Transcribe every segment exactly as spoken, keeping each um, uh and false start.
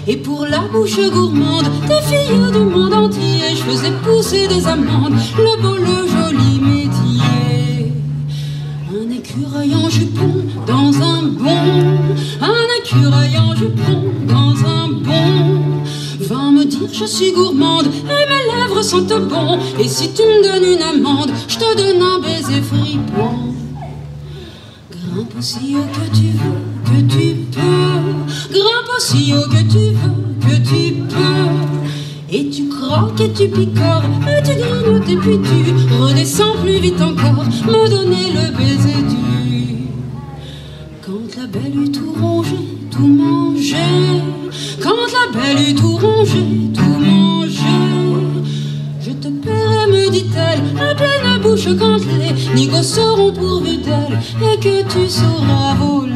Et pour la bouche gourmande des filles du monde entier, je faisais pousser des amandes, le beau, le joli métier. Un écureuil en jupon dans un bon, un écureuil en jupon dans un bon, vint me dire je suis gourmande et mes lèvres sentent bon. Et si tu me donnes une amende, je te donne un baiser fripon. Grimpe aussi haut que tu veux, que tu peux, grimpe aussi haut que tu veux, que tu peux. Et tu croques et tu picores, et tu grignotes et puis tu redescends plus vite encore, me donner le baiser du. Quand la belle eut tout rongé, tout mangé, quand la belle eut tout rongé, tout mangé, je te paierai, me dit-elle, à pleine bouche quand les nigauds seront pourvus d'elle et que tu sauras voler.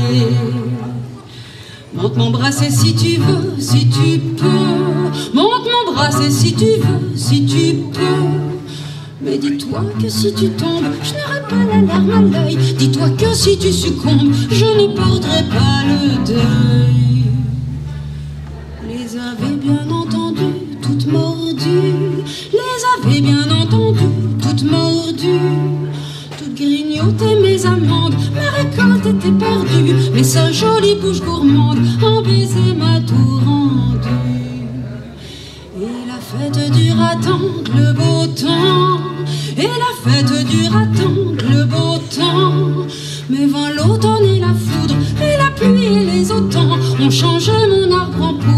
Monte mon bracelet si tu veux, si tu peux, monte mon bracelet si tu veux, si tu peux. Mais dis-toi que si tu tombes, je n'aurai pas la larme à l'œil. Dis-toi que si tu succombes, je ne porterai pas le deuil. Les avait bien entendues, toutes mordues, les avait bien entendues, toutes mordues, toutes grignotées mes amandes, ma récolte était perdue, mais sa jolie bouche gourmande en baiser m'a tout rendu. Et la fête dura tant que le beau temps, et la fête dura tant que le beau temps, mais vint l'automne et la foudre, et la pluie et les automnes ont changé mon arbre en poudre.